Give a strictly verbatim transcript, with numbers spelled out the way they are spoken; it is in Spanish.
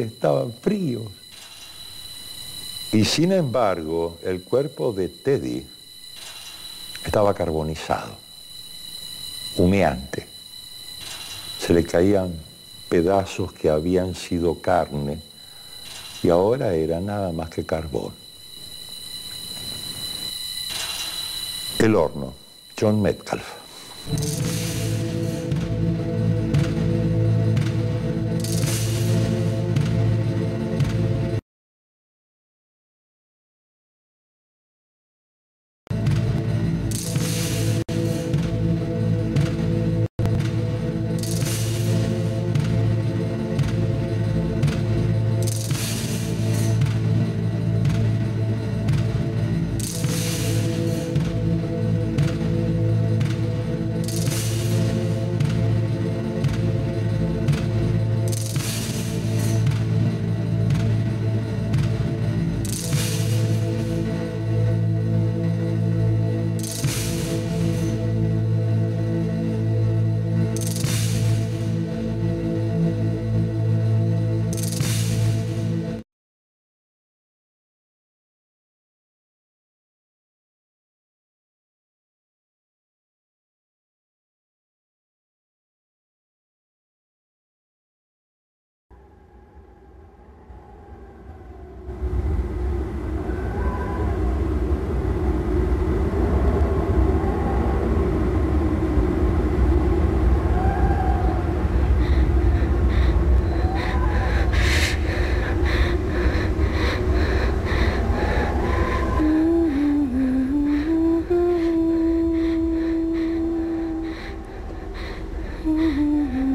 estaban fríos. Y sin embargo, el cuerpo de Teddy estaba carbonizado, humeante. Se le caían pedazos que habían sido carne y ahora era nada más que carbón. El horno, John Metcalf. Mm-hmm.